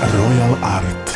Royal Art.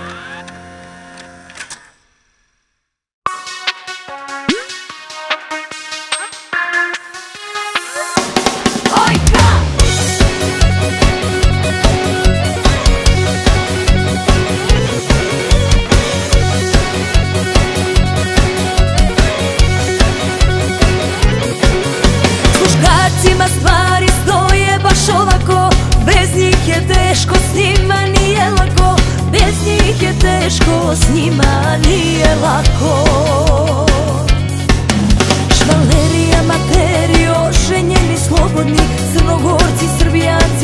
Muškarcima stvari stoje baš ovako, bez njih je teško, s njima nije lako, bez njih je teško, s njima nije lako. Švaleri, amateri, oženjeni, slobodni, Crnogorci, Srbijani,